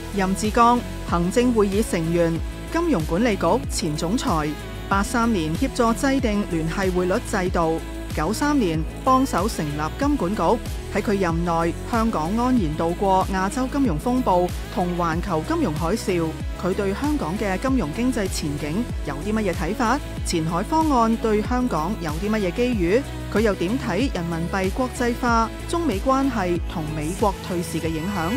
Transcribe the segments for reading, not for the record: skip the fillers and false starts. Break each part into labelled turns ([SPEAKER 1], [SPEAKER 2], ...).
[SPEAKER 1] 任志剛，行政會議成員，金融管理局前總裁。83年協助制定聯繫匯率制度，93年幫手成立金管局。喺佢任內，香港安然度過亞洲金融風暴同環球金融海嘯。佢對香港嘅金融經濟前景有啲乜嘢睇法？前海方案對香港有啲乜嘢機遇？佢又點睇人民幣國際化、中美關係同美國退市嘅影響？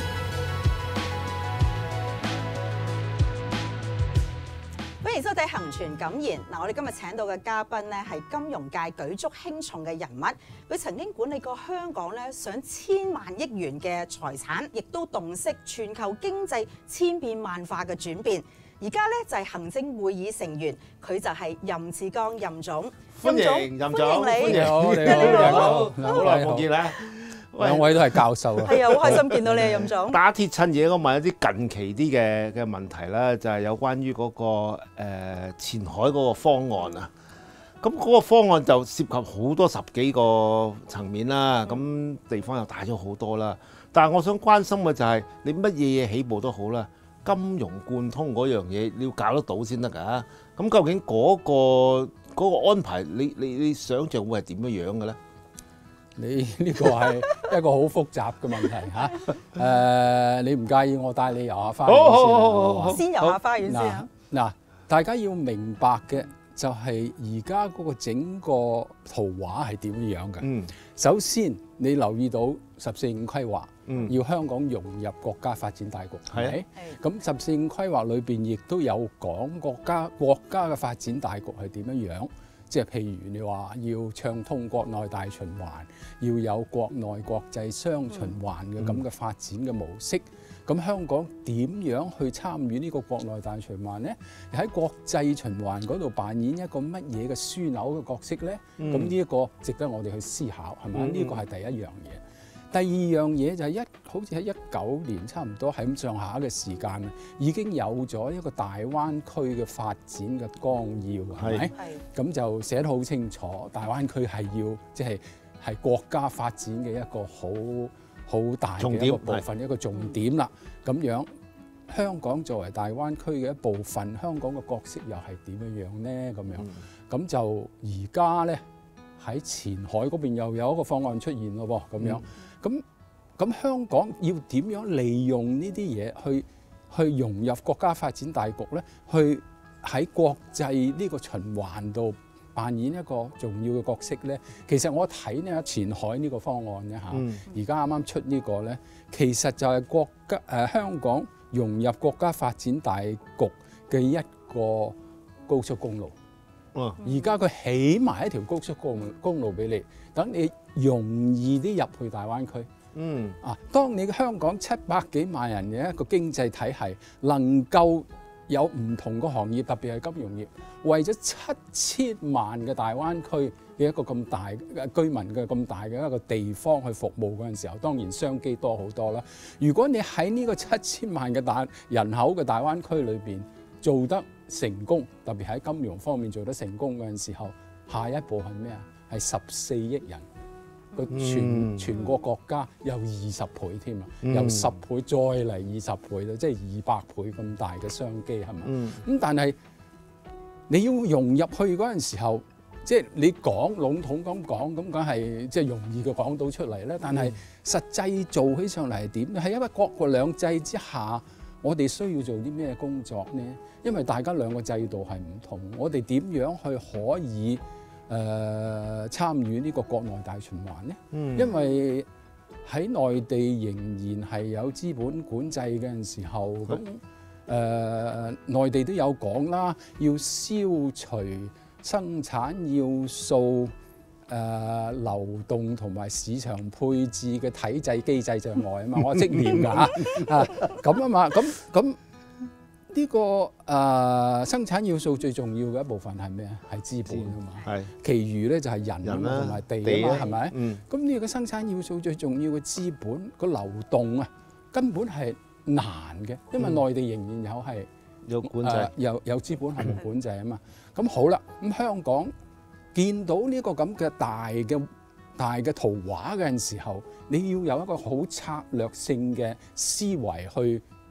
[SPEAKER 2] 歡迎收睇《行傳敢言》。我哋今日請到嘅嘉賓咧係金融界舉足輕重嘅人物，佢曾經管理過香港咧上千萬億元嘅財產，亦都洞悉全球經濟千變萬化嘅轉變。而家咧就係行政會議成員，佢就係任志剛任總。
[SPEAKER 3] 歡迎任總，
[SPEAKER 2] 歡迎你。
[SPEAKER 3] 好，好耐冇見啦。
[SPEAKER 4] 兩位都係教授啊！
[SPEAKER 2] 係啊，好開心見到你啊，任總。
[SPEAKER 3] 打鐵趁熱，我問一啲近期啲嘅問題啦，就係有關於嗰個前海嗰個方案啊。咁嗰個方案就涉及好多十幾個層面啦，咁地方又大咗好多啦。但係我想關心嘅就係你乜嘢嘢起步都好啦，金融貫通嗰樣嘢你要搞得到先得㗎。咁究竟嗰個安排，你想像會係點樣樣嘅咧？
[SPEAKER 4] 你呢個係一個好複雜嘅問題嚇。你唔介意我帶你遊下花園先？
[SPEAKER 2] 先遊下花園先。
[SPEAKER 4] 嗱，大家要明白嘅就係而家嗰個整個圖畫係點樣嘅。首先你留意到十四五規劃，要香港融入國家發展大局，係咪？咁十四五規劃裏邊亦都有講國家嘅發展大局係點樣樣。即係譬如你話要暢通國內大循環，要有國內國際雙循環嘅咁嘅發展嘅模式。咁香港點樣去參與呢個國內大循環呢？喺國際循環嗰度扮演一個乜嘢嘅樞紐嘅角色呢？咁呢一個值得我哋去思考，係咪？呢個係第一樣嘢。第二樣嘢就係好似喺19年差唔多喺咁上下嘅時間，已經有咗一個大灣區嘅發展嘅綱要，係咪？咁就寫得好清楚，大灣區係要即係國家發展嘅一個好大嘅一個部分，一個重點啦。咁樣香港作為大灣區嘅一部分，香港嘅角色又係點樣樣呢？咁樣咁就而家咧喺前海嗰邊又有一個方案出現咯噃，咁樣。咁香港要點樣利用呢啲嘢去融入國家發展大局咧？去喺國際呢個循環度扮演一個重要嘅角色咧？其實我睇呢前海呢個方案咧嚇，而家啱啱出呢個咧，其實就係香港融入國家發展大局嘅一個高速公路。而家佢起埋一條高速公路俾你，等你容易啲入去大灣區。當你香港700幾萬人嘅一個經濟體系，能夠有唔同嘅行業，特別係金融業，為咗7000萬嘅大灣區嘅一個咁大嘅居民嘅咁大嘅一個地方去服務嗰陣時候，當然商機多好多啦。如果你喺呢個7000萬嘅人口嘅大灣區裏邊做得成功，特別喺金融方面做得成功嗰陣時候，下一步係咩啊？係14億人個全個國家有20倍添啊，由10倍再嚟20倍啦，即係200倍咁大嘅商機係嘛？咁但係你要融入去嗰陣時候，即係你講籠統咁講，咁梗係即係容易嘅講到出嚟咧。但係實際做起上嚟係點咧？係因為國兩制之下，我哋需要做啲咩工作呢？因為大家兩個制度係唔同，我哋點樣去可以參與呢個國內大循環呢？因為喺內地仍然係有資本管制嘅陣時候，咁內地都有講啦，要消除生產要素、流動同埋市場配置嘅體制機制障礙啊嘛，我識念㗎咁啊嘛，咁呢個生產要素最重要嘅一部分係咩啊？係資本啊嘛，其餘咧就係人同埋地啊嘛，係咪？咁呢個生產要素最重要嘅資本個流動啊，根本係難嘅，因為內地仍然有管制，有資本項目管制啊嘛。咁好啦，咁香港見到呢個咁嘅大嘅圖畫嘅陣時候，你要有一個好策略性嘅思維去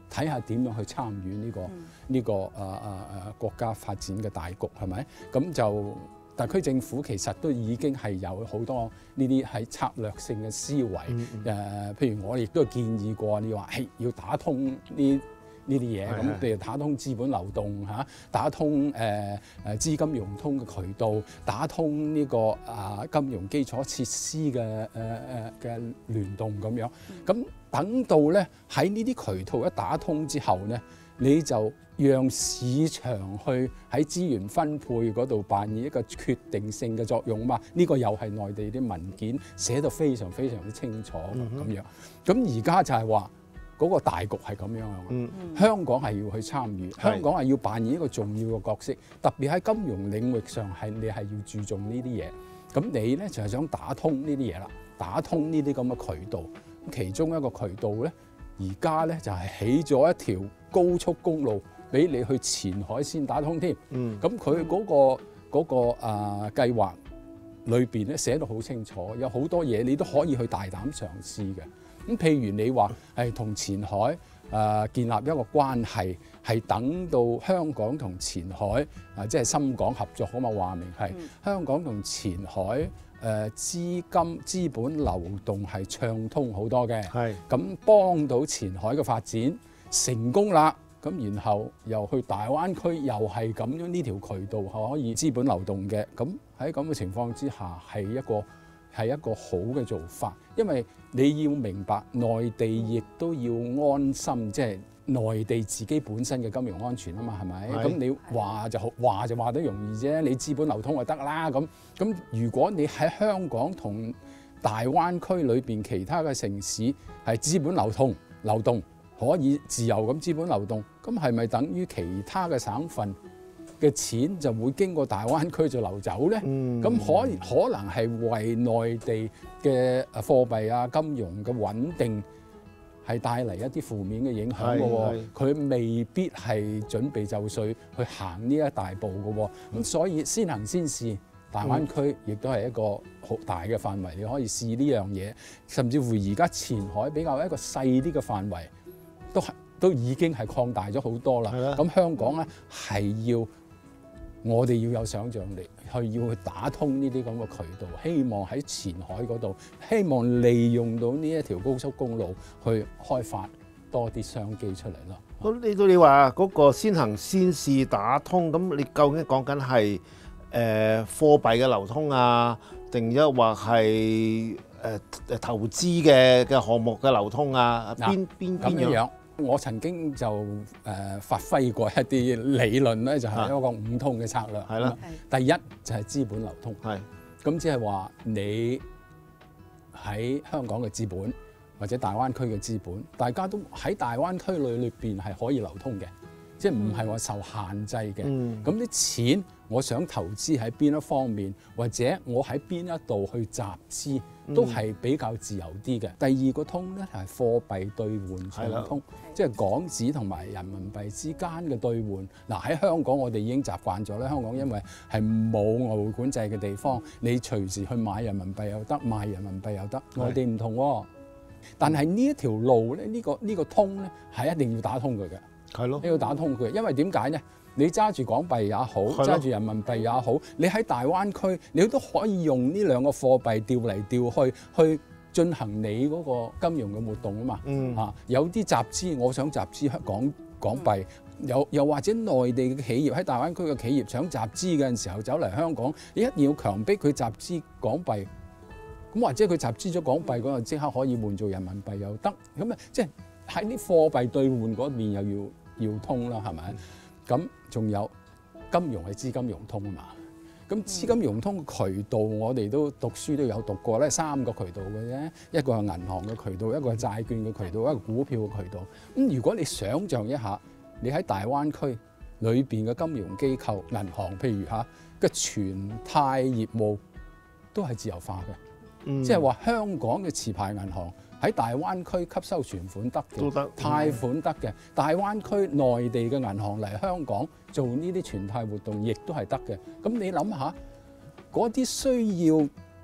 [SPEAKER 4] 睇下點樣去參與呢個國家發展嘅大局，係咪？咁就特區政府其實都已經係有好多呢啲係策略性嘅思維。譬如我亦都建議過，你話係要打通呢啲嘢，咁譬如打通資本流動嚇，打通資金融通嘅渠道，打通呢個金融基礎設施嘅聯動咁樣。咁等到咧喺呢啲渠道一打通之後咧，你就讓市場去喺資源分配嗰度扮演一個決定性嘅作用嘛。呢個又係內地啲文件寫得非常非常之清楚咁樣。咁而家就係話嗰個大局係咁樣，香港係要去參與，香港係要扮演一個重要嘅角色，特別喺金融領域上你係要注重呢啲嘢。咁你咧就係想打通呢啲嘢啦，打通呢啲咁嘅渠道。其中一個渠道咧，而家咧就係起咗一條高速公路俾你去前海先打通添。咁佢嗰個計劃裏邊咧寫得好清楚，有好多嘢你都可以去大膽嘗試嘅。咁譬如你話係同前海建立一個關係，係等到香港同前海即係深港合作啊嘛，話明係香港同前海資本流動係暢通好多嘅，咁幫到前海嘅發展成功啦。咁然後又去大灣區，又係咁樣呢條渠道可以資本流動嘅。咁喺咁嘅情況之下，係一個好嘅做法，因為你要明白內地亦都要安心，即係內地自己本身嘅金融安全啊嘛，係咪？咁你話就話得容易啫，你資本流通就得啦。咁如果你喺香港同大灣區裏邊其他嘅城市係資本流動可以自由咁資本流動，咁係咪等於其他嘅省份嘅錢就會經過大灣區就流走咧？咁可能係為內地嘅貨幣啊、金融嘅穩定係帶嚟一啲負面嘅影響嘅喎。佢未必係準備就緒去行呢一大步嘅喎。咁所以先行先試，大灣區亦都係一個好大嘅範圍，你可以試呢樣嘢。甚至乎而家前海比較一個細啲嘅範圍，都已經係擴大咗好多啦。咁香港咧係我哋要有想像力，要去打通呢啲咁嘅渠道，希望喺前海嗰度，希望利用到呢一條高速公路去開發多啲商機出嚟咯。
[SPEAKER 3] 咁你話嗰個先行先試打通，咁你究竟講緊係貨幣嘅流通啊，定抑或係投資嘅項目嘅流通啊？邊樣？
[SPEAKER 4] 我曾經就發揮過一啲理論咧，就係一個五通嘅策略。係啦，第一就係資本流通。咁即係話你喺香港嘅資本或者大灣區嘅資本，大家都喺大灣區裏邊係可以流通嘅，即係唔係話受限制嘅。咁啲錢我想投資喺邊一方面，或者我喺邊一度去集資，都係比較自由啲嘅。第二個通咧係貨幣兌換暢通，即係港紙同埋人民幣之間嘅兌換。嗱，喺香港我哋已經習慣咗咧，香港因為係冇外匯管制嘅地方，你隨時去買人民幣又得，賣人民幣又得。內地唔同喎，但係呢一條路咧，呢個通咧係一定要打通佢嘅。係咯，你要打通佢，因為點解咧？你揸住港幣也好，揸住人民幣也好，你喺大灣區，你都可以用呢兩個貨幣調嚟調去進行你嗰個金融嘅活動啊嘛。有啲集資，我想集資港幣，又或者內地嘅企業喺大灣區嘅企業想集資嘅陣時候走嚟香港，你一定要強迫佢集資港幣。咁或者佢集資咗港幣嗰陣，即刻可以換做人民幣又得。咁啊，即係喺啲貨幣兌換嗰邊又要通啦，係咪？咁仲有金融係資金融通啊嘛，咁資金融通嘅渠道我哋都讀書都有讀過咧，3個渠道嘅啫，一個係銀行嘅渠道，一個係債券嘅渠道，一個股票嘅渠道。咁如果你想像一下，你喺大灣區裏邊嘅金融機構、銀行，譬如嘅存貸業務都係自由化嘅，即係話香港嘅持牌銀行喺大灣區吸收存款得嘅，貸款得嘅。大灣區內地嘅銀行嚟香港做呢啲存貸活動，亦都係得嘅。咁你諗下，嗰啲需要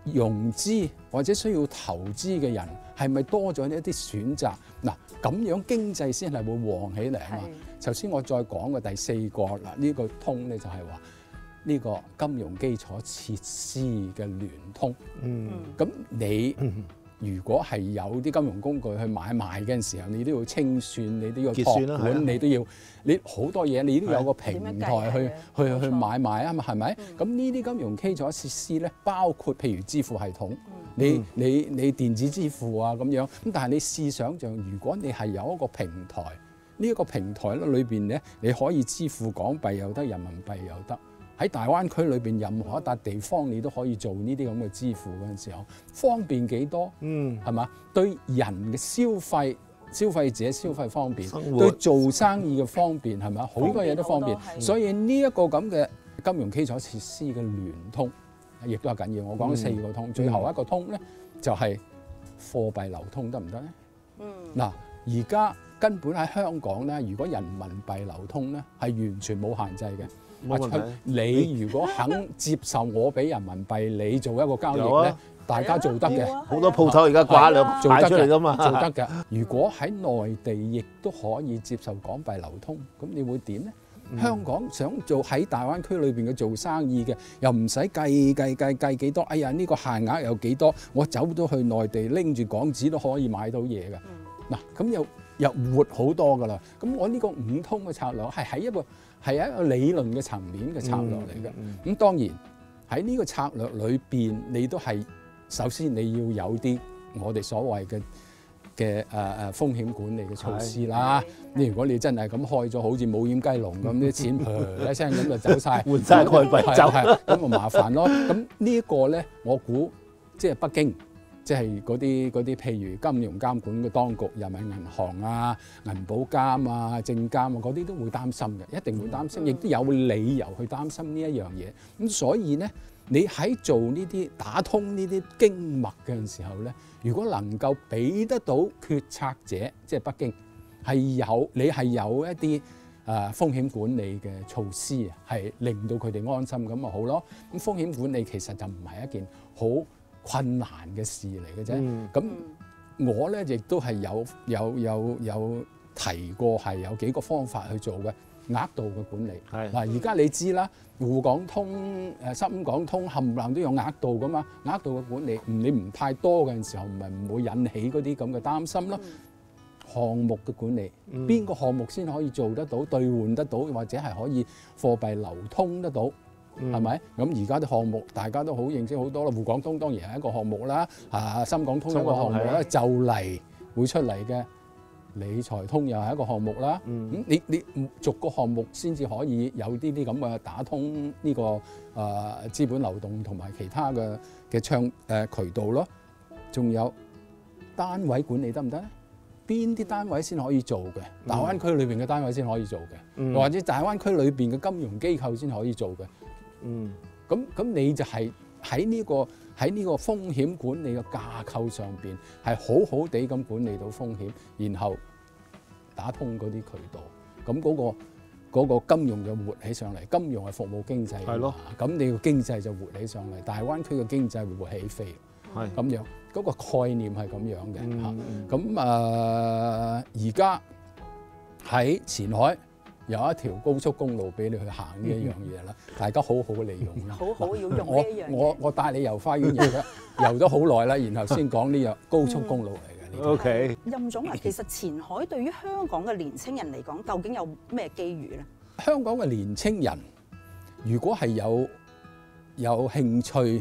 [SPEAKER 4] 融資或者需要投資嘅人係咪多咗一啲選擇？嗱，咁樣經濟先係會旺起嚟啊嘛。頭先我再講嘅第4個嗱，呢個通咧就係話呢個金融基礎設施嘅聯通。咁你如果係有啲金融工具去買賣嘅時候，你都要清算，你都要託管，你都要你好多嘢，你都有個平台去買賣啊嘛，係咪？咁呢啲金融基礎設施咧，包括譬如支付系統，你電子支付啊咁樣。咁但係你試想像，如果你係有一個平台，呢一個平台咧裏邊咧，你可以支付港幣又得，人民幣又得。喺大灣區裏邊任何一笪地方，你都可以做呢啲咁嘅支付嗰陣時候，方便幾多？係嘛？對人嘅消費者消費方便，對做生意嘅方便係咪？好多嘢都方便。所以呢一個咁嘅金融基礎設施嘅聯通，亦都係緊要。我講咗4個通，最後一個通咧就係貨幣流通，得唔得咧？嗱，而家根本喺香港咧，如果人民幣流通咧，係完全冇限制嘅。你如果肯接受我俾人民幣，你做一個交易咧，大家做得嘅。
[SPEAKER 3] 好多鋪頭而家掛兩做得出嚟㗎嘛，
[SPEAKER 4] 做得嘅。如果喺內地亦都可以接受港幣流通，咁你會點咧？香港想做喺大灣區裏邊嘅做生意嘅，又唔使計幾多。哎呀，呢個限額有幾多？我走到去內地拎住港紙都可以買到嘢嘅。嗱，咁又活好多㗎啦。咁我呢個5通嘅策略係一個理論嘅層面嘅策略嚟嘅。咁當然喺呢個策略裏邊，你都係首先你要有啲我哋所謂嘅風險管理嘅措施啦。如果你真係咁開咗，好似冇掩雞籠咁，啲錢噗一聲咁就走晒，
[SPEAKER 3] 換晒外幣走，
[SPEAKER 4] 咁咪麻煩咯。咁呢一個咧，我估即係北京。即係嗰啲譬如金融監管嘅當局，人民銀行啊、銀保監啊、證監啊嗰啲都會擔心嘅，一定會擔心，亦都有理由去擔心呢一樣嘢。咁所以咧，你喺做呢啲打通呢啲經脈嘅時候咧，如果能夠俾得到決策者，即係北京你係有一啲風險管理嘅措施，係令到佢哋安心咁咪好咯。咁風險管理其實就唔係一件好困難嘅事嚟嘅啫。咁我咧亦都係有提過係有幾個方法去做嘅額度嘅管理。嗱，而家你知啦，滬港通、深港通冚唪唥都有額度噶嘛。額度嘅管理，你唔太多嘅時候，咪唔會引起嗰啲咁嘅擔心咯。項目嘅管理，邊個項目先可以做得到、兌換得到，或者係可以貨幣流通得到？係咪？咁而家啲項目大家都好認識好多啦。滬港通當然係一個項目啦，深港通一個項目啦，就嚟會出嚟嘅理財通又係一個項目啦。咁你逐個項目先至可以有啲咁嘅打通呢個資本流動同埋其他嘅渠道咯。仲有單位管理得唔得咧？邊啲單位先可以做嘅？大灣區裏邊嘅單位先可以做嘅，或者大灣區裏邊嘅金融機構先可以做嘅。咁你就係喺呢個風險管理嘅架構上邊，係好好地咁管理到風險，然後打通嗰啲渠道，咁嗰個金融就活起上嚟。金融係服務經濟，係咯。咁你個經濟就活起上嚟，大灣區嘅經濟會起飛，係咁樣。嗰個概念係咁樣嘅嚇。咁而家喺前海有一條高速公路俾你去行呢一樣嘢啦，大家好好利用啦。
[SPEAKER 2] 好好要用呢一樣嘢。
[SPEAKER 4] 我帶你遊花園遊咗好耐啦，然後先講呢樣高速公路嚟嘅。
[SPEAKER 3] OK。
[SPEAKER 2] 任總啊，其實前海對於香港嘅年青人嚟講，究竟有咩機遇咧？
[SPEAKER 4] 香港嘅年青人如果係有興趣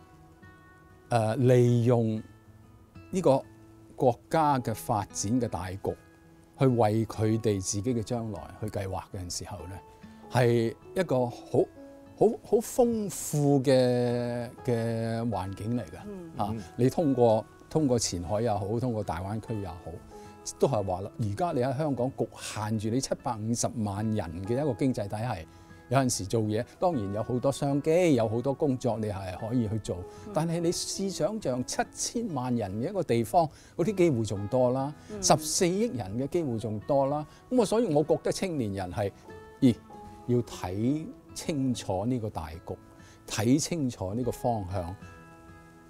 [SPEAKER 4] 利用呢個國家嘅發展嘅大局，去為佢哋自己嘅將來去計劃嘅時候咧，係一個好豐富嘅環境嚟嘅。你通過前海又好，通過大灣區又好，都係話啦。而家你喺香港局限住你750萬人嘅一個經濟體系。有陣時做嘢當然有好多商機，有好多工作你係可以去做，但係你試想像7000萬人嘅一個地方，嗰啲機會仲多啦，14億人嘅機會仲多啦。咁所以我覺得青年人係要睇清楚呢個大局，睇清楚呢個方向，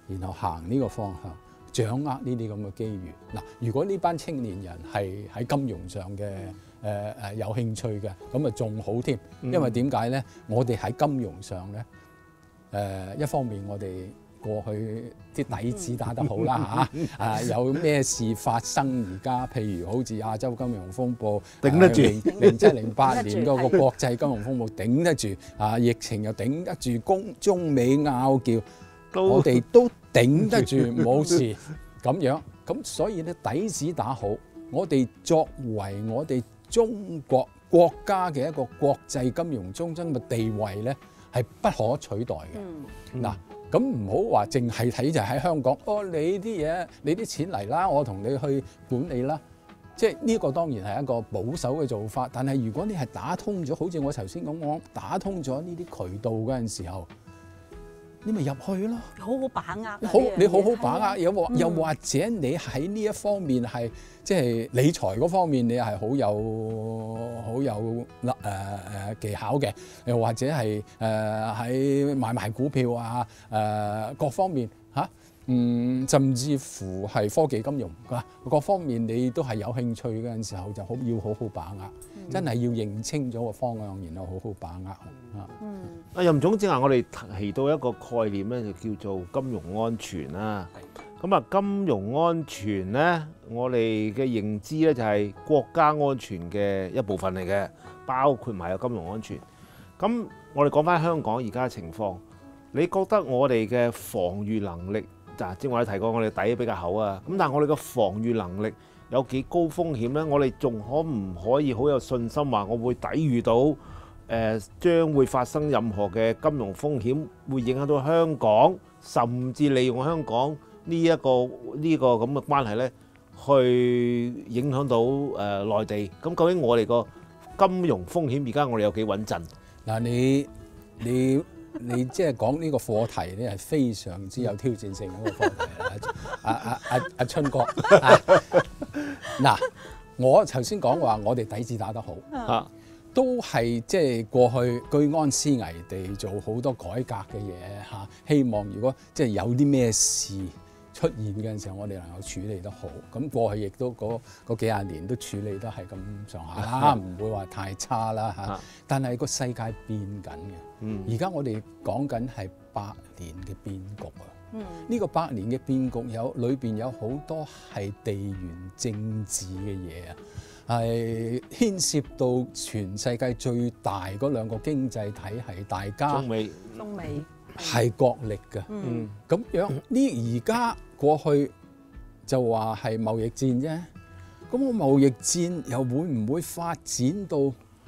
[SPEAKER 4] 然後行呢個方向，掌握呢啲咁嘅機遇。嗱，如果呢班青年人係喺金融上嘅有興趣嘅，咁啊仲好添，因為點解咧？我哋喺金融上咧，一方面我哋過去啲底子打得好啦嚇，有咩事發生而家，譬如好似亞洲金融風暴
[SPEAKER 3] 頂得住
[SPEAKER 4] ，07、08年嗰個國際金融風暴頂得住，疫情又頂得住，中美拗撬，我哋都頂得住冇事咁樣，咁所以咧底子打好，我哋作為我哋中國國家嘅一個國際金融中心嘅地位咧，係不可取代嘅。嗱，咁唔好話淨係睇就喺香港，你啲嘢，你啲錢嚟啦，我同你去管理啦。即係呢個當然係一個保守嘅做法，但係如果你係打通咗，好似我頭先咁講，打通咗呢啲渠道嗰陣時候，你咪入去咯，
[SPEAKER 2] 好好把握。
[SPEAKER 4] 你好好把握，又或者你喺呢一方面係即係理財嗰方面，你係好有技巧嘅，又或者係喺買賣股票啊各方面嚇，甚至乎係科技金融各方面你都係有興趣嗰陣時候，就要好好把握，真係要認清咗個方向，然後好好把握
[SPEAKER 3] 任總正話我哋提到一個概念咧，就叫做金融安全啦。咁啊，金融安全咧，我哋嘅認知咧就係國家安全嘅一部分嚟嘅，包括埋有金融安全。咁我哋講翻香港而家嘅情況，你覺得我哋嘅防禦能力，正話你提過我哋底比較厚啊，咁但係我哋嘅防禦能力有幾高風險咧？我哋仲可唔可以好有信心話我會抵禦到將會發生任何嘅金融風險，會影響到香港，甚至利用香港呢個咁嘅關係咧，去影響到內地。咁究竟我哋個金融風險而家我哋有幾穩陣？
[SPEAKER 4] 嗱，你即係講呢個課題咧，係非常之有挑戰性嗰個課題阿春哥。嗱，我頭先講話，我哋底子打得好。都係即係過去居安思危地做好多改革嘅嘢嚇，希望如果即係有啲咩事出現嘅陣時候，我哋能夠處理得好。咁過去亦都嗰幾廿年都處理得係咁上下啦，唔會話太差啦嚇。但係個世界變緊嘅，而家我哋講緊係100年嘅變局啊！呢個100年嘅變局裏邊有好多係地緣政治嘅嘢啊！係牽涉到全世界最大嗰兩個經濟體系，大家
[SPEAKER 2] 中美
[SPEAKER 4] 係角力嘅。咁樣呢？而家過去就話係貿易戰啫。咁個貿易戰又會唔會發展到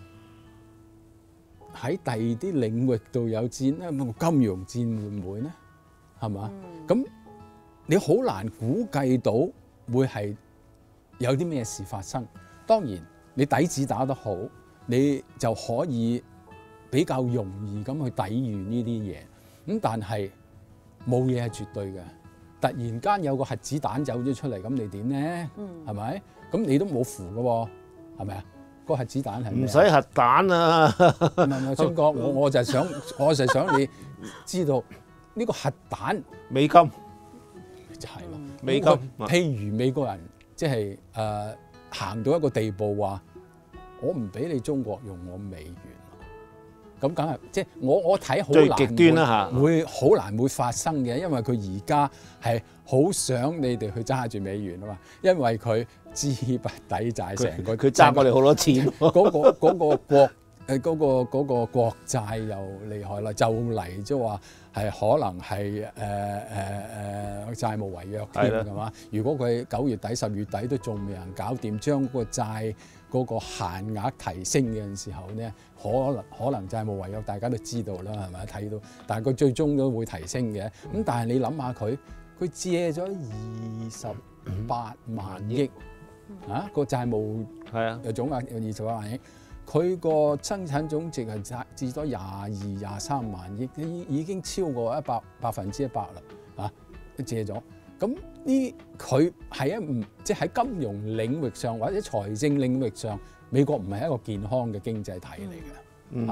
[SPEAKER 4] 喺第二啲領域度有戰咧？金融戰會唔會呢？係嘛？咁你好難估計到會係有啲咩事發生。當然，你底子打得好，你就可以比較容易咁去抵禦呢啲嘢。咁但係冇嘢係絕對嘅。突然間有個核子彈走咗出嚟，咁你點呢？係咪？咁你都冇符嘅喎，係咪啊？個核子彈係咩？
[SPEAKER 3] 唔使核彈啊！
[SPEAKER 4] 唔係，春哥，我就係想你知道呢個核彈
[SPEAKER 3] 美金
[SPEAKER 4] 就係咯，
[SPEAKER 3] 美金。
[SPEAKER 4] 譬如美國人即係行到一個地步話，我唔俾你中國用我美元，咁梗係即係我睇好難最極端啦嚇，會好難會發生嘅，因為佢而家係好想你哋去揸住美元啊嘛，因為佢資不抵債，成個
[SPEAKER 3] 佢爭我哋好多錢，
[SPEAKER 4] 嗰個國債又厲害啦，就嚟即係話係可能係債務違約添係嘛？如果佢9月底10月底都仲未能搞掂，將個債嗰個限額提升嘅時候咧，可能債務違約大家都知道啦，係咪睇到？但係佢最終都會提升嘅。咁但係你諗下佢借咗28萬億個債務總額有28萬億。佢個生產總值係至多22、23萬億，已經超過100%啦，借咗。咁呢佢係即係喺金融領域上或者財政領域上，美國唔係一個健康嘅經濟體嚟嘅，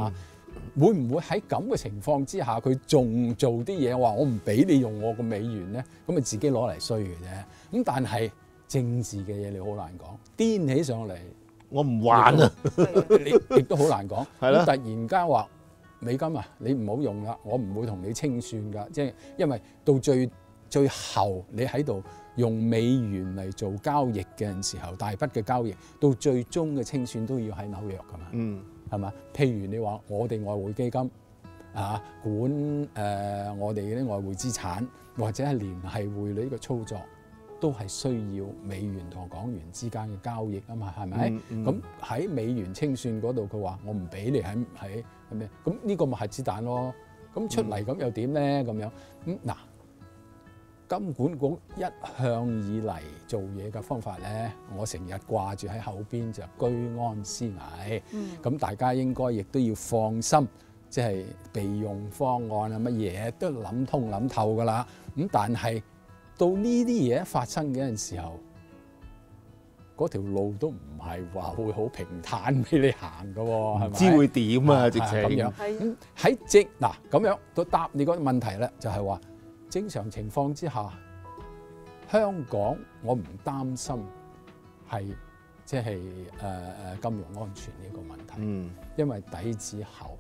[SPEAKER 4] 會唔會喺咁嘅情況之下，佢仲做啲嘢話我唔俾你用我個美元咧？咁咪自己攞嚟衰嘅啫。咁但係政治嘅嘢你好難講，癲起上嚟
[SPEAKER 3] 我唔玩啊！
[SPEAKER 4] 你亦都好難講。
[SPEAKER 3] 係啦
[SPEAKER 4] 咁突然間話美金啊，你唔好用啦，我唔會同你清算㗎。即係因為到最後你喺度用美元嚟做交易嘅時候，大筆嘅交易到最終嘅清算都要喺紐約㗎嘛。
[SPEAKER 3] 嗯，
[SPEAKER 4] 係嘛？譬如你話我哋外匯基金啊，管我哋啲外匯資產，或者係聯繫匯率嘅操作，都係需要美元同港元之間嘅交易啊嘛，係咪？咁喺美元清算嗰度，佢話我唔俾你喺咩？咁呢個咪核子彈咯。咁出嚟咁又點咧？咁樣嗱，金管局一向以嚟做嘢嘅方法咧，我成日掛住喺後邊就居安思危。咁大家應該亦都要放心，即係備用方案啊，乜嘢都諗通諗透㗎啦。咁但係到呢啲嘢發生嘅陣時候，嗰條路都唔係話會好平坦俾你行㗎喎，係咪？
[SPEAKER 3] 唔知會點啊？直情
[SPEAKER 4] 咁樣。咁喺嗱咁樣都答你個問題咧，就係話正常情況之下，香港我唔擔心係即係金融安全呢個問題，因為底子厚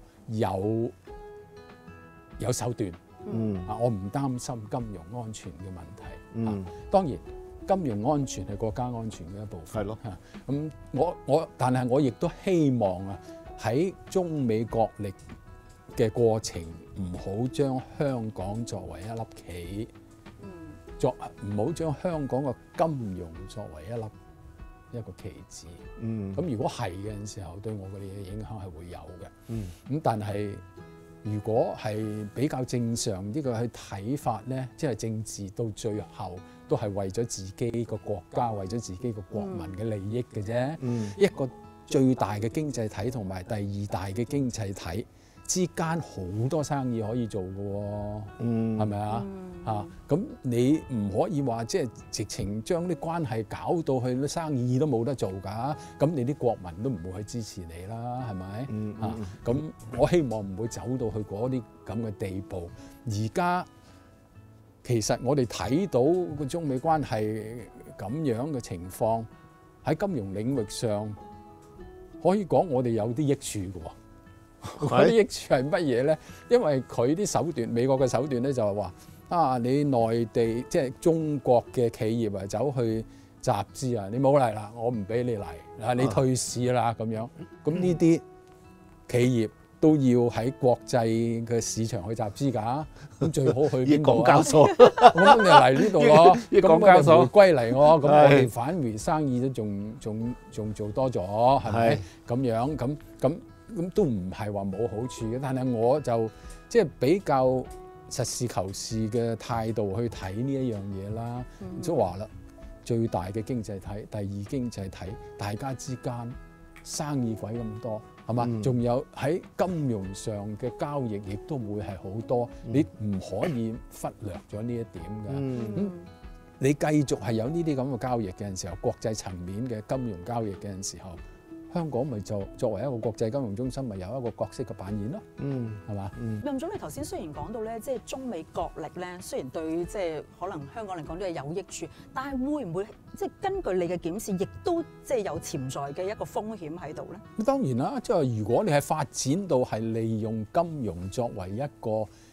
[SPEAKER 4] 有手段。我唔擔心金融安全嘅問題。當然金融安全係國家安全嘅一部分。係咯。咁但係我亦都希望啊，喺中美角力嘅過程，唔好將香港作為一粒棋，唔好將香港嘅金融作為一個棋子。咁如果係嘅時候，對我哋嘅影響係會有嘅。咁但係如果係比較正常啲嘅去睇法咧，即係政治到最後都係為咗自己個國家，為咗自己個國民嘅利益嘅啫。一個最大嘅經濟體同埋第二大嘅經濟體之間好多生意可以做嘅喎，係咪啊？咁你唔可以話即係直情將啲關係搞到去啲生意都冇得做㗎，咁你啲國民都唔會去支持你啦，係咪？咁我希望唔會走到去嗰啲咁嘅地步。而家其實我哋睇到個中美關係咁樣嘅情況，喺金融領域上可以講我哋有啲益處嘅喎。嗰啲益處係乜嘢咧？因為佢啲手段，美國嘅手段咧就係話你內地即係中國嘅企業啊，走去集資啊，你冇嚟啦，我唔俾你嚟，你退市啦咁樣。咁呢啲企業都要喺國際嘅市場去集資㗎。咁最好去邊度啊？港交所。咁你嚟呢度咯，咁港交所回歸嚟我，咁我哋返回生意都仲做多咗，係咪？咁樣咁都唔係話冇好處嘅，但係我就即係比較實事求是嘅態度去睇呢一樣嘢啦。即係話啦，最大嘅經濟體、第二經濟體，大家之間生意鬼咁多，係嘛？仲有喺金融上嘅交易，亦都會係好多，你唔可以忽略咗呢一點嘅。你繼續係有呢啲咁嘅交易嘅陣時候，國際層面嘅金融交易嘅陣時候，香港咪就作為一個國際金融中心，咪有一個角色嘅扮演咯，係嘛？
[SPEAKER 2] 任總，你頭先雖然講到咧，即係中美角力咧，雖然對即係可能香港嚟講都係有益處，但係會唔會即係根據你嘅檢視，亦都即係有潛在嘅一個風險喺度咧？
[SPEAKER 4] 咁當然啦，即係如果你係發展到係利用金融作為一個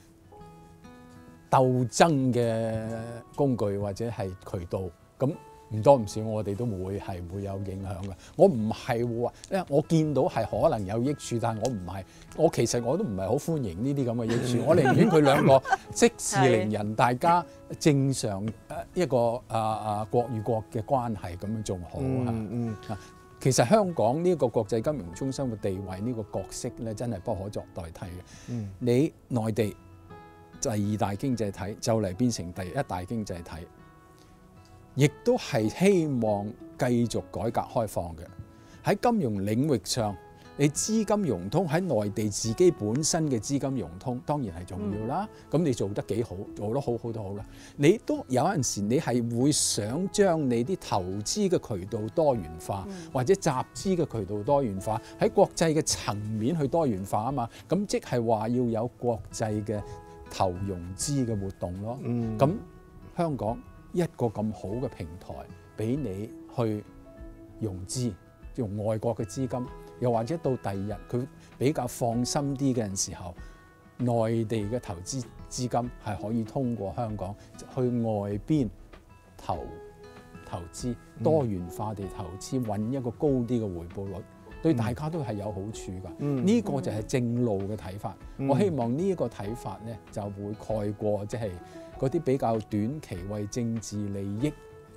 [SPEAKER 4] 鬥爭嘅工具或者係渠道，咁唔多唔少，我哋都會有影響嘅。我唔係話，因為我見到係可能有益處，但係我唔係，我其實我都唔係好歡迎呢啲咁嘅益處。我寧願佢兩個息事寧人，大家正常一個國與國嘅關係咁樣仲好啊。其實香港呢個國際金融中心嘅地位，呢個角色咧，真係不可作代替嘅。你內地第二大經濟體就嚟變成第一大經濟體。亦都係希望繼續改革開放嘅。喺金融領域上， 你資金融通喺內地自己本身嘅資金融通當然係重要啦。咁你做得幾好，做得好好都好啦。你都有陣時你係會想將你啲投資嘅渠道多元化，或者集資嘅渠道多元化，喺國際嘅層面去多元化啊嘛。咁即係話要有國際嘅投融資嘅活動咯。咁香港一個咁好嘅平台俾你去融資，用外國嘅資金，又或者到第二日佢比較放心啲嘅陣時候，內地嘅投資資金係可以通過香港去外邊投資，多元化地投資，揾一個高啲嘅回報率，對大家都係有好處㗎。呢個就係正路嘅睇法。我希望呢一個睇法咧就會蓋過即係嗰啲比較短期為政治利益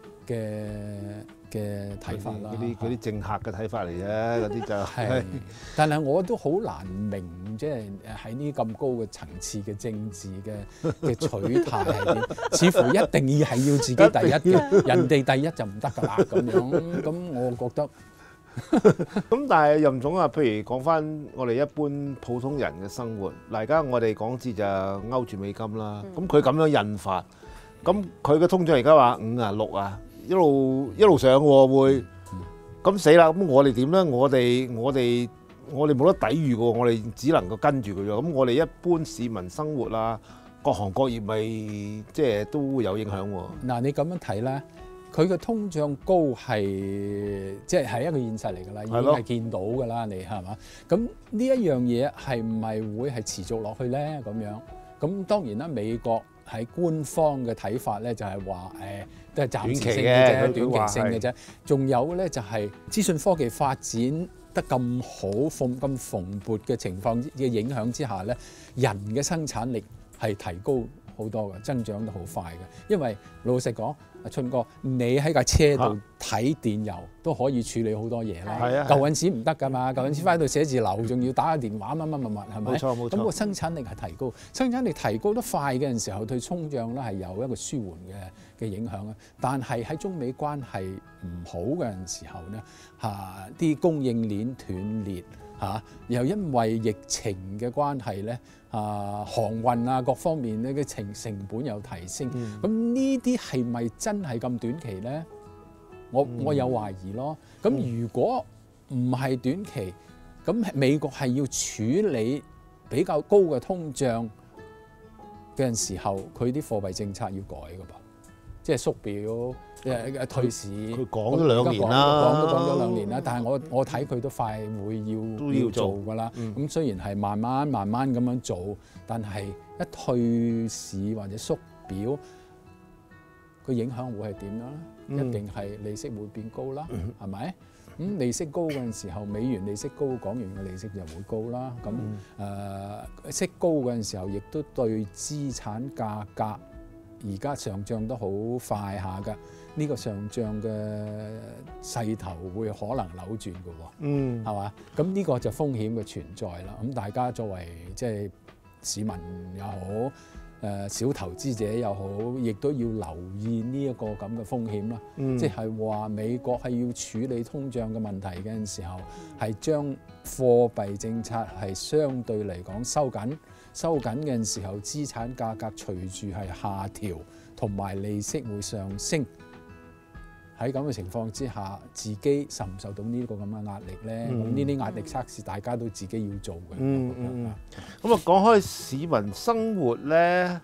[SPEAKER 4] 嘅睇法啦，
[SPEAKER 3] 嗰啲政客嘅睇法嚟啫，嗰啲就係。
[SPEAKER 4] 但係我都好難明，即係喺呢咁高嘅層次嘅政治嘅取態係點？似乎一定係要自己第一嘅，人哋第一就唔得㗎啦咁樣。咁我覺得。
[SPEAKER 3] 咁但係任總啊，譬如講翻我哋一般普通人嘅生活，嗱而家我哋港紙就勾住美金啦，咁佢咁樣印法，咁佢嘅通脹而家話5啊6啊，一路上喎會，咁死啦！咁我哋點咧？我哋冇得抵禦喎，我哋只能夠跟住佢啫。咁我哋一般市民生活啊，各行各業咪即係都會有影響喎。
[SPEAKER 4] 嗱，你咁樣睇咧。佢嘅通脹高係即係一個現實嚟㗎啦，已經係見到㗎啦，你係嘛？咁呢一樣嘢係唔係會係持續落去咧？咁樣咁當然啦，美國喺官方嘅睇法咧就係話都係暫時性嘅啫，短期性嘅啫。仲有咧就係資訊科技發展得咁好、咁蓬勃嘅情況嘅影響之下咧，人嘅生產力係提高好多嘅，增長得好快嘅。因為老實講，阿春哥，你喺架車度睇電郵都可以處理好多嘢啦。舊陣時唔得㗎嘛，舊陣時翻到寫字樓仲要打個電話乜，係咪？冇錯冇錯。咁個生產力係提高，生產力提高得快嘅陣時候，對通脹咧係有一個舒緩嘅影響啊。但係喺中美關係唔好嘅陣時候咧，啲供應鏈斷裂。又因為疫情嘅關係咧，航運啊各方面咧嘅成本又提升，咁呢啲係咪真係咁短期咧？我有懷疑咯。咁如果唔係短期，咁美國係要處理比較高嘅通脹嘅陣時候，佢啲貨幣政策要改㗎噃。即係縮表、退市，佢
[SPEAKER 3] 講咗2年啦，
[SPEAKER 4] 講咗2年啦。但係我睇佢都快會要做㗎啦。咁雖然係慢慢咁樣做，但係一退市或者縮表，個影響會係點樣咧？一定係利息會變高啦，係咪？咁利息高嗰陣時候，美元利息高，港元嘅利息就會高啦。咁息高嗰陣時候，亦都對資產價格。而家上漲得好快下㗎，呢個上漲嘅勢頭會可能扭轉㗎喎，係嘛？咁呢個就風險嘅存在啦。咁大家作為即係市民又好，小投資者又好，亦都要留意呢一個咁嘅風險啦。即係話美國係要處理通脹嘅問題嘅陣時候，係將貨幣政策係相對嚟講收緊嘅陣時候，資產價格隨住係下調，同埋利息會上升。喺咁嘅情況之下，自己受唔受到呢個咁嘅壓力咧？咁呢啲壓力測試，大家都自己要做嘅。
[SPEAKER 3] 咁啊，講開市民生活咧，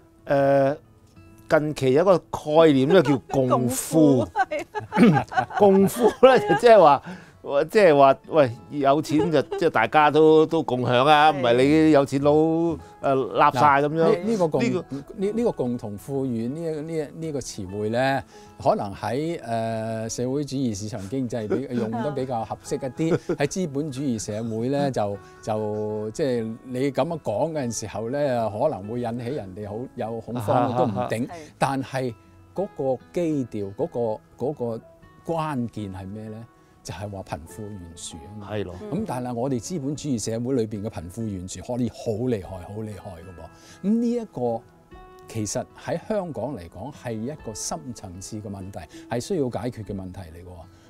[SPEAKER 3] 近期有一個概念咧叫共富。共富咧就即係話。喂，有錢就即係大家都共享啊，唔係你有錢佬立晒咁樣。
[SPEAKER 4] 呢個共同富裕呢個詞彙咧，可能喺社會主義市場經濟用得比較合適一啲。喺資本主義社會咧，就即係你咁樣講嘅陣時候咧，可能會引起人哋好有恐慌都唔定。但係嗰個基調，嗰個關鍵係咩咧？就係話貧富懸殊啊嘛，係咯。咁但係我哋資本主義社會裏邊嘅貧富懸殊可以好厲害嘅噃。咁呢一個其實喺香港嚟講係一個深層次嘅問題，係需要解決嘅問題嚟嘅。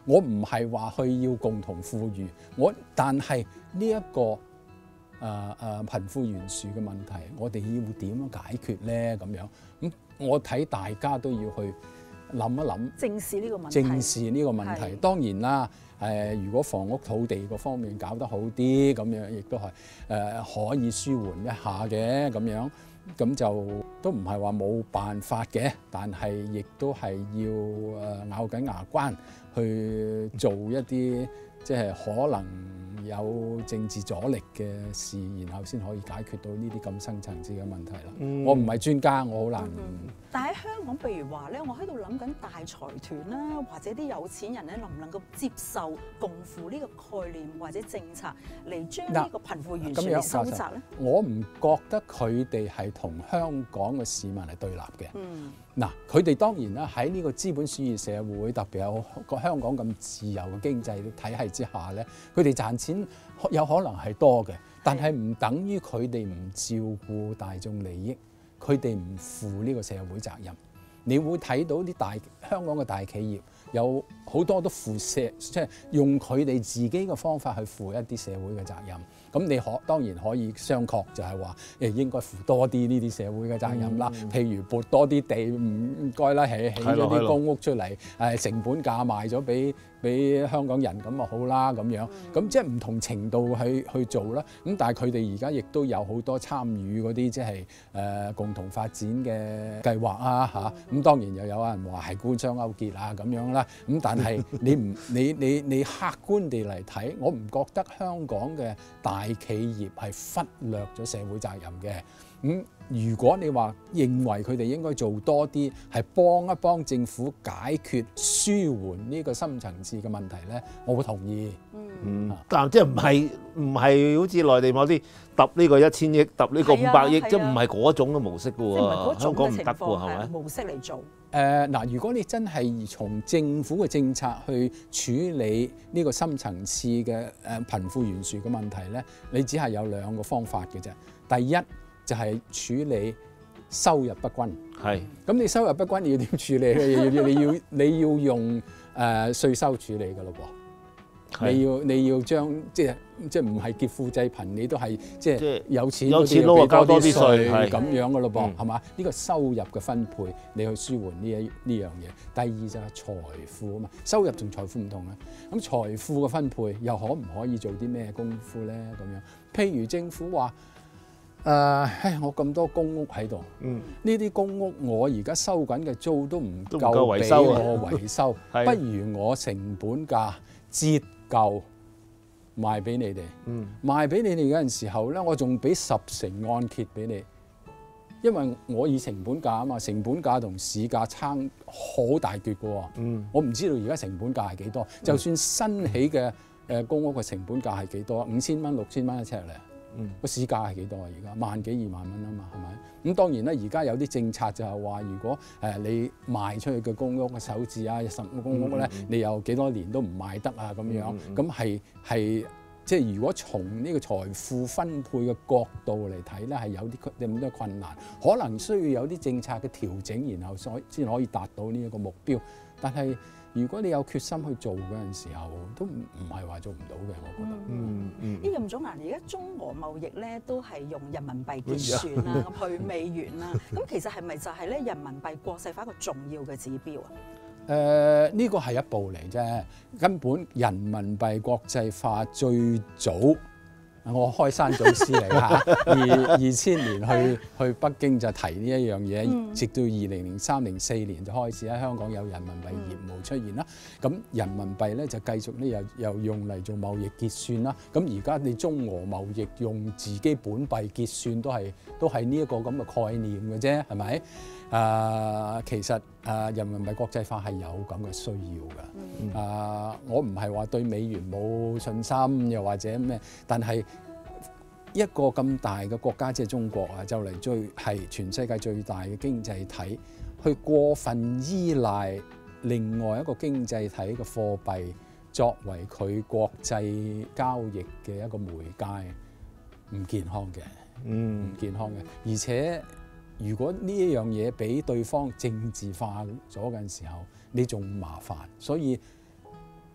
[SPEAKER 4] 我唔係話去要共同富裕，但係呢一個貧富懸殊嘅問題，我哋要點樣解決咧？咁樣咁，我睇大家都要去諗一諗，
[SPEAKER 2] 正視呢個問題。
[SPEAKER 4] 正視呢個問題。當然啦，如果房屋土地嗰方面搞得好啲，咁樣亦都係可以舒緩一下嘅咁樣。咁就都唔係話冇辦法嘅，但係亦都係要咬緊牙關去做一啲即係可能有政治阻力嘅事，然後先可以解決到呢啲咁深層次嘅問題啦。我唔係專家，我好難。
[SPEAKER 2] 但喺香港，譬如話咧，我喺度諗緊大財團啦，或者啲有錢人咧，能唔能夠接受共富呢個概念或者政策嚟將呢個貧富懸殊嚟收窄咧？我唔覺得佢哋係同香港嘅市民係對立嘅。佢哋當然啦，喺呢個資本主義社會，特別有個香港咁自由嘅經濟體系之下咧，佢哋賺錢有可能係多嘅，但係唔等於佢哋唔照顧大眾利益。佢哋唔負呢個社會責任，你會睇到啲香港嘅大企業有好多都即係用佢哋自己嘅方法去負一啲社會嘅責任。咁你當然可以商榷，就係話應該負多啲呢啲社會嘅責任啦。譬如撥多啲地，唔該啦，起咗啲公屋出嚟，成本價賣咗俾香港人咁啊好啦咁樣。咁即係唔同程度去做啦。咁但係佢哋而家亦都有好多參與嗰啲即係共同發展嘅計劃啊嚇。咁當然又有人話係官商勾結啊咁樣啦。咁但係你客觀地嚟睇，我唔覺得香港嘅大企業係忽略咗社會責任嘅。如果你話認為佢哋應該做多啲，係幫一幫政府解決舒緩呢個深層次嘅問題咧，我會同意。
[SPEAKER 3] 但即係唔係好似內地某啲揼呢個1000億，揼呢個500億，即係唔係嗰種嘅模式嘅喎。香港唔得嘅喎，係咪？
[SPEAKER 2] 模式嚟做。
[SPEAKER 4] 如果你真係從政府嘅政策去處理呢個深層次嘅貧富懸殊嘅問題咧，你只係有2個方法嘅啫。第一就係處理收入不均。係。咁你收入不均，你要點處理咧？你要用稅收處理嘅咯噃。你要將即係唔係劫富濟貧，你都係即係有錢嗰啲要俾多啲稅咁樣嘅咯噃，係嘛？呢個收入嘅分配，你去舒緩呢樣嘢。第二就係財富啊嘛，收入同財富唔同啊。咁財富嘅分配又可唔可以做啲咩功夫咧？咁樣，譬如政府話我咁多公屋喺度，呢啲公屋我而家收緊嘅租都唔夠俾我維修，不如我成本價折舊賣俾你哋，賣俾你哋嗰陣時候咧，我仲俾10成按揭俾你，因為我以成本價啊嘛，成本價同市價差好大橛嘅喎。我唔知道而家成本價係幾多，就算新起嘅公屋嘅成本價係幾多，5000蚊、6000蚊一尺咧。個市價係幾多啊？而家1萬幾2萬蚊啊嘛，係咪？咁當然啦，而家有啲政策就係話，如果你賣出去嘅公屋嘅首置啊、實公屋咧，你有幾多年都唔賣得啊咁樣，咁係即係如果從呢個財富分配嘅角度嚟睇咧，係有咁多困難，可能需要有啲政策嘅調整，然後先可以達到呢一個目標。但係如果你有決心去做嗰陣時候，都唔係話做唔到嘅，我覺得。任總啊，而家中俄貿易咧都係用人民幣結算啦，咁去美元啦，咁其實係咪就係咧人民幣國際化一個重要嘅指標啊？ 呢個係一步嚟啫，根本人民幣國際化最早。我開山祖師嚟㗎，2000年去北京就提呢一樣嘢，直到2003、04年就開始喺香港有人民幣業務出現啦。咁人民幣咧就繼續咧又用嚟做貿易結算啦。咁而家你中俄貿易用自己本幣結算都係呢一個咁嘅概念嘅啫，係咪？其實人民幣國際化係有咁嘅需要㗎。我唔係話對美元冇信心，又或者咩，但係一個咁大嘅國家，即係中國啊，就嚟係全世界最大嘅經濟體，去過分依賴另外一個經濟體嘅貨幣作為佢國際交易嘅一個媒介，唔健康嘅，唔健康嘅，而且。如果呢一樣嘢俾對方政治化咗嘅時候，你仲麻煩。所以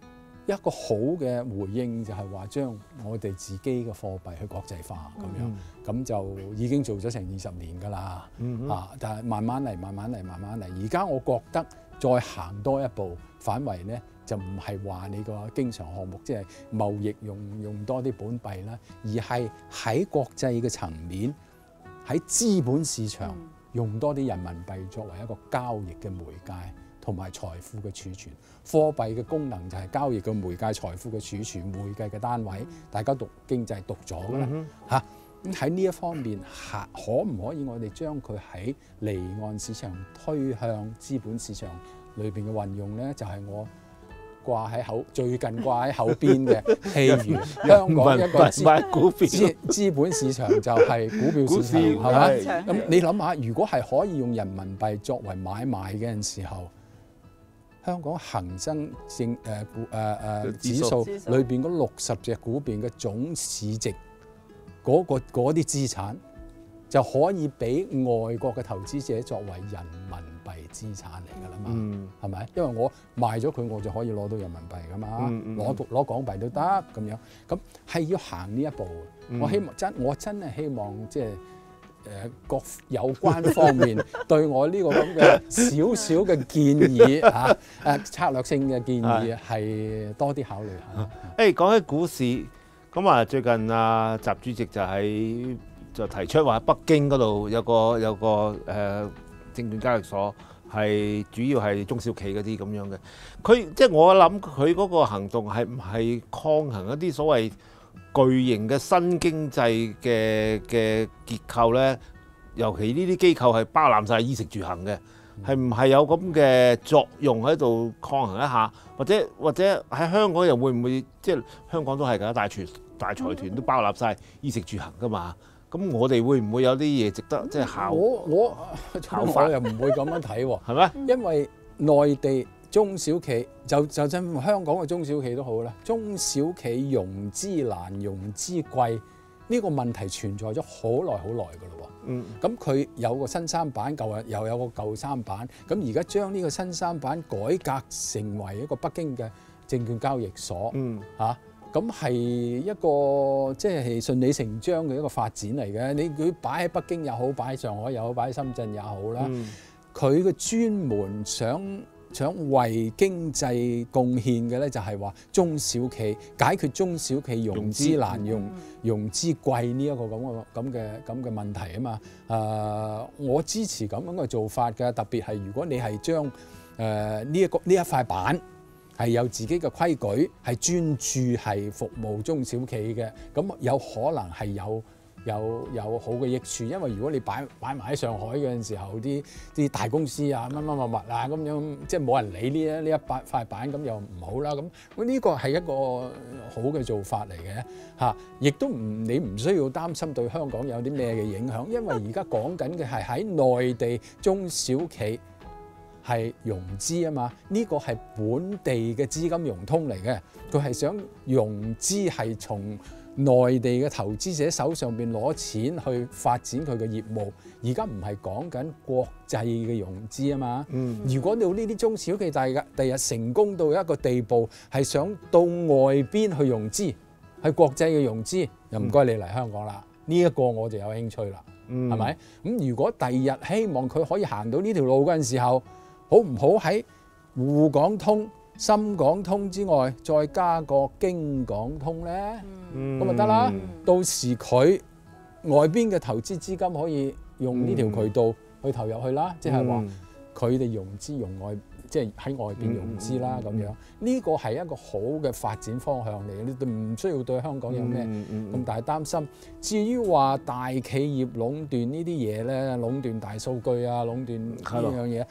[SPEAKER 4] 一個好嘅回應就係話將我哋自己嘅貨幣去國際化咁樣，咁就已經做咗成20年㗎啦。但係慢慢嚟，慢慢嚟，慢慢嚟。而家我覺得再行多一步，反為咧就唔係話你個經常項目即係貿易用多啲本幣啦，而係喺國際嘅層面，喺資本市場用多啲人民幣作為一個交易嘅媒介。同埋財富嘅儲存，貨幣嘅功能就係交易嘅媒介，財富嘅儲存，會計嘅單位，大家讀經濟讀咗㗎啦嚇。咁喺呢一方面，可唔可以我哋將佢喺離岸市場推向資本市場裏邊嘅運用咧？就係我最近掛喺口邊嘅，譬如香港一個資本市場就係股票市場，係咪？咁你諗下，如果係可以用人民幣作為買賣嘅時候，香港恒生指數裏邊嗰60隻股邊嘅總市值嗰啲資產，就可以俾外國嘅投資者作為人民幣資產嚟㗎啦嘛，係咪？因為我賣咗佢，我就可以攞到人民幣㗎嘛，攞港幣都得咁樣。咁係要行呢一步。我真係希望即係。各有關方面對我呢個咁嘅少少嘅建議策略性嘅建議係多啲考慮下。
[SPEAKER 3] 講起股市，咁啊最近習主席就提出話北京嗰度有個證券交易所係主要係中小企嗰啲咁樣嘅。佢即係我諗佢嗰個行動係唔係抗衡一啲所謂巨型嘅新經濟嘅結構咧？尤其呢啲機構係包攬晒衣食住行嘅，係唔係有咁嘅作用喺度抗衡一下？或者喺香港又會唔會即係香港都係㗎？大財團都包攬晒衣食住行㗎嘛？咁我哋會唔會有啲嘢值得即係考？
[SPEAKER 4] 我又唔會咁樣睇喎，
[SPEAKER 3] 係咩？
[SPEAKER 4] 因為內地中小企就真香港嘅中小企都好啦，中小企融資難、融資貴呢個問題存在咗好耐㗎咯喎。咁佢有個新三板，又有個舊三板，咁而家將呢個新三板改革成為一個北京嘅證券交易所，咁係一個即係順理成章嘅一個發展嚟嘅。佢擺喺北京又好，擺喺上海又好，擺喺深圳也好啦，佢嘅專門想為經濟貢獻嘅咧，就係話中小企解決中小企融資難、融資貴呢一個咁嘅問題啊嘛。我支持咁樣嘅做法嘅，特別係如果你係將呢一塊板係有自己嘅規矩，係專注係服務中小企嘅，咁有可能係有好嘅益處，因為如果你擺埋喺上海嘅時候，啲大公司啊乜啊咁樣，即係冇人理呢一塊板，咁又唔好啦。咁呢個係一個好嘅做法嚟嘅嚇，亦都你唔需要擔心對香港有啲咩嘅影響，因為而家講緊嘅係喺內地中小企係融資啊嘛，呢個係本地嘅資金融通嚟嘅，佢係想融資係從內地嘅投資者手上邊攞錢去發展佢嘅業務，而家唔係講緊國際嘅融資啊嘛。如果到呢啲中小企第日成功到一個地步，係想到外邊去融資，係國際嘅融資，又唔該你嚟香港啦。呢一個我就有興趣啦，係咪？咁如果第日希望佢可以行到呢條路嗰陣時候，好唔好喺滬港通、深港通之外，再加個京港通咧？咁咪得啦。到時佢外邊嘅投資資金可以用呢條渠道去投入去啦，即係話佢哋融資用外，即係喺外邊融資啦咁樣。呢個係一個好嘅發展方向嚟嘅，你唔需要對香港有咩咁大擔心。至於話大企業壟斷呢啲嘢咧，壟斷大數據啊，壟斷呢樣嘢。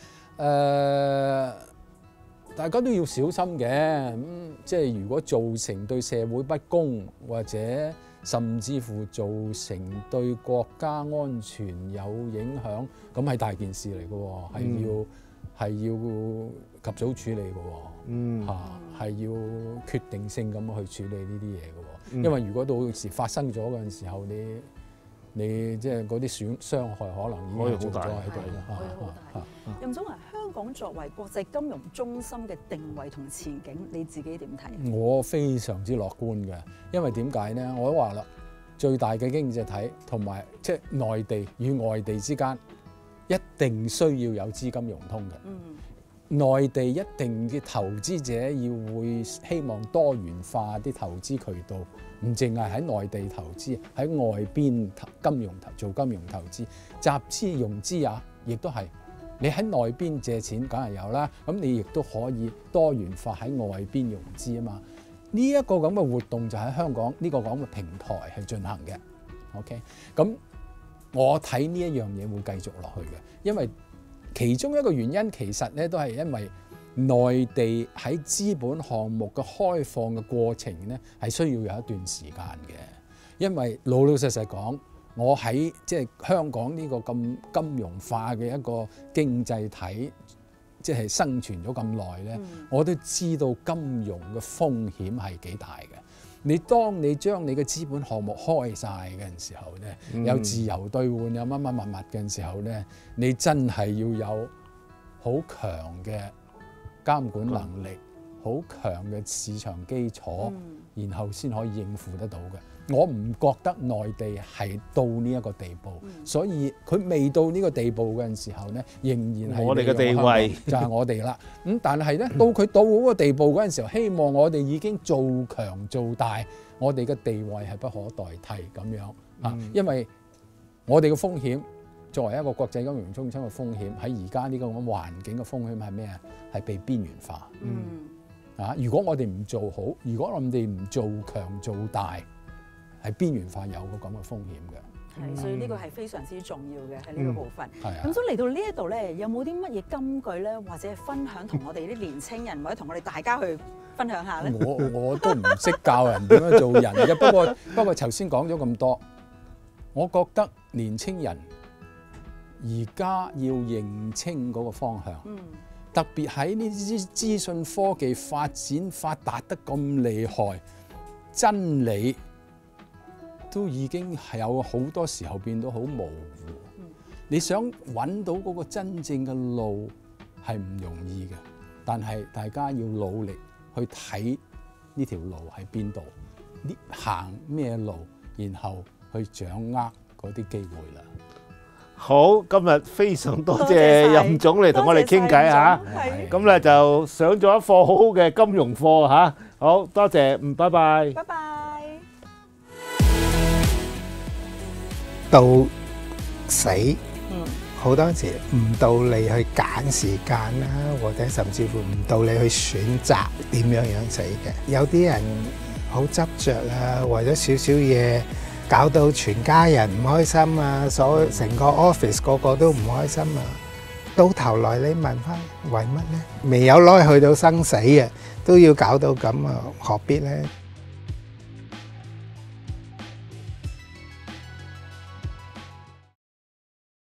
[SPEAKER 4] 大家都要小心嘅，即係如果造成對社會不公，或者甚至乎造成對國家安全有影響，咁係大件事嚟嘅，係要及早處理嘅，係要決定性咁去處理呢啲嘢嘅，因為如果到時發生咗嗰陣時候， 你即係嗰啲傷害可能已經做咗喺度啦。
[SPEAKER 2] 好大。任總啊，香港作為國際金融中心嘅定位同前景，你自己點睇？
[SPEAKER 4] 我非常之樂觀嘅，因為點解呢？我都話啦，最大嘅經濟體同埋即係內地與外地之間，一定需要有資金融通嘅。內地一定嘅投資者要會希望多元化啲投資渠道，唔淨係喺內地投資，喺外邊做金融投資，集資融資啊，亦都係你喺內邊借錢梗係有啦，咁你亦都可以多元化喺外邊融資啊嘛。呢一個咁嘅活動就喺香港呢個咁嘅平台係進行嘅。OK， 咁我睇呢一樣嘢會繼續落去嘅，因為其中一個原因其實咧都係因為內地喺資本項目嘅開放嘅過程咧係需要有一段時間嘅，因為老實講，我喺即係香港呢個咁金融化嘅一個經濟體，即係生存咗咁耐咧，我都知道金融嘅風險係幾大嘅。當你將你嘅資本項目開晒嘅時候咧，有自由兌換，有乜乜嘅時候咧，你真係要有好強嘅監管能力，好強嘅市場基礎，然後先可以應付得到嘅。我唔覺得內地係到呢一個地步，所以佢未到呢個地步嘅時候咧，仍然係
[SPEAKER 3] 我哋嘅地位
[SPEAKER 4] 就係我哋啦。但係咧，到佢到嗰個地步嗰陣時候，希望我哋已經做強做大，我哋嘅地位係不可代替咁樣啊。因為我哋嘅風險作為一個國際金融中心嘅風險，喺而家呢個咁環境嘅風險係咩啊？係被邊緣化。如果我哋唔做好，如果我哋唔做強做大，係邊緣化有個咁嘅風險嘅。
[SPEAKER 2] 所以呢個係非常之重要嘅喺呢個部分。咁所以嚟到呢一度咧，有冇啲乜嘢金句咧，或者係分享同我哋啲年青人，或者同我哋大家去分享下咧？
[SPEAKER 4] 我都唔識教人點樣做人嘅。不過頭先講咗咁多，我覺得年青人而家要認清嗰個方向。特別喺呢啲資訊科技發達得咁厲害，真理都已經係有好多時候變到好模糊。你想揾到嗰個真正嘅路係唔容易嘅，但係大家要努力去睇呢條路喺邊度，行咩路，然後去掌握嗰啲機會啦。
[SPEAKER 3] 好，今日非常多謝任總嚟同我哋傾偈嚇，咁咧就上咗一課好好嘅金融課嚇。好多謝，拜拜。
[SPEAKER 2] 拜拜。
[SPEAKER 5] 到死，好多時唔到你去揀時間啦，或者甚至乎唔到你去選擇點樣死嘅。有啲人好執着啊，為咗少少嘢搞到全家人唔開心啊，成個 office 個個都唔開心啊。到頭來你問翻為乜呢？未有耐去到生死啊，都要搞到咁啊，何必呢？